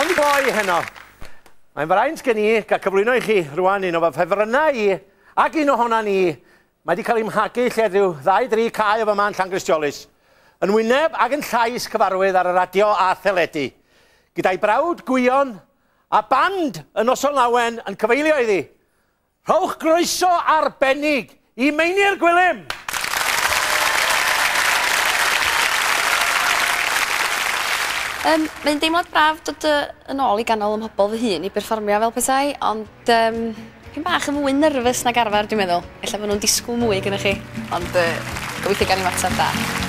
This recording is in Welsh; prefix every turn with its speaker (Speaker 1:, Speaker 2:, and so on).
Speaker 1: Ond i gloi heno, mae'n fraint gen i gael cyflwyno i chi rwan un o fy ffefrynnau i ac un ohona ni. Mae wedi cael ei mhagu lle rhyw 2-3 cae o fy man Llangristiolis. Yn wyneb ac yn llais cyfarwydd ar y radio a theledu. Gyda'i brawd gwion a band y noson lawen yn cyfeilio iddi. Rhowch groeso arbennig i Meinir Gwilym.
Speaker 2: Mae'n deimlad braf dod yn ôl i ganol ym mhobl fy hun i berfformio fel petai, ond pyn bach yn mwy nerfus nag arfer, dwi'n meddwl. Ella bod nhw'n disgwyl mwy gyda chi, ond gobeithio gan i mater da.